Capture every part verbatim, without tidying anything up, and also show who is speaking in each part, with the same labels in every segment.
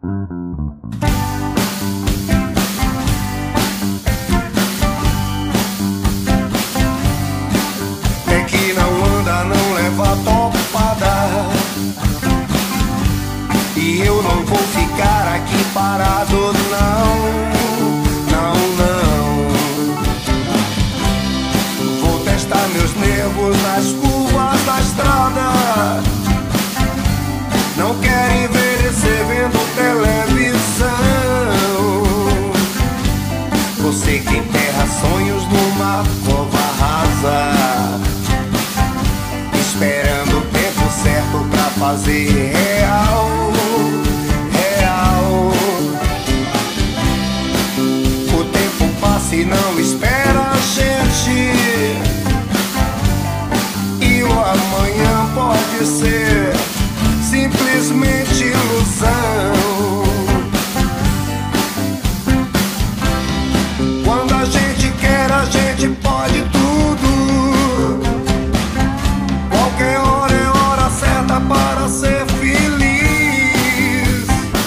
Speaker 1: É que não anda, não leva topada, e eu não vou ficar aqui parado, não, não, não. Vou testar meus nervos nas curvas da estrada. Não quero envelhecer vendo televisão. Você que enterra sonhos numa cova rasa, esperando o tempo certo pra fazer real, real. O tempo passa e não espera a gente, e o amanhã pode ser simplesmente ilusão. Quando a gente quer, a gente pode tudo. Qualquer hora é hora certa para ser feliz.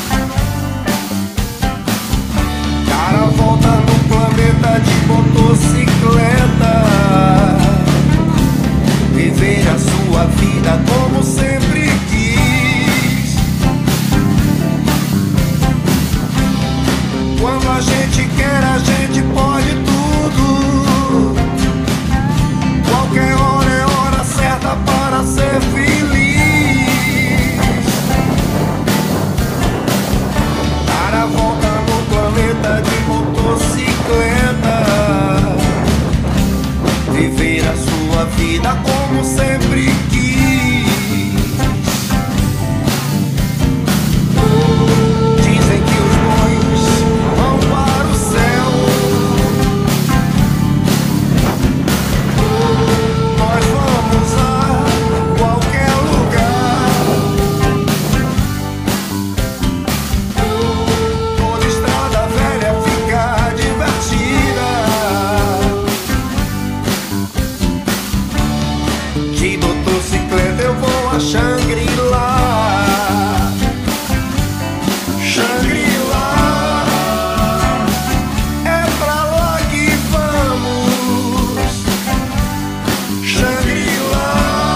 Speaker 1: Dar a volta no planeta de motocicleta, viver a sua vida como sempre quis. Quando a gente quer, a gente pode tudo. Qualquer hora é hora certa para ser feliz. Dar a volta no planeta de motocicleta, viver a sua vida como sempre quis. Dizem que os bons vão para o céu, nós vamos a qualquer lugar. Toda estrada velha fica divertida. De motocicleta eu vou a Shangri-La. Shangri-La, é pra lá que vamos. Shangri-La,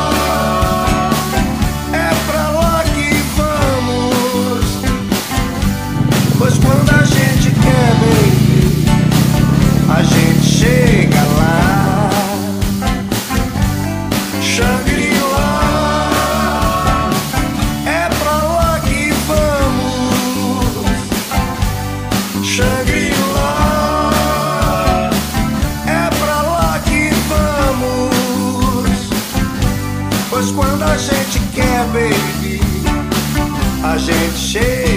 Speaker 1: é pra lá que vamos. Pois quando a gente quer, baby, a gente chega lá. Shangri-La, é pra lá que vamos. Shangri-La, é pra lá que vamos. Pois quando a gente quer, baby, a gente chega.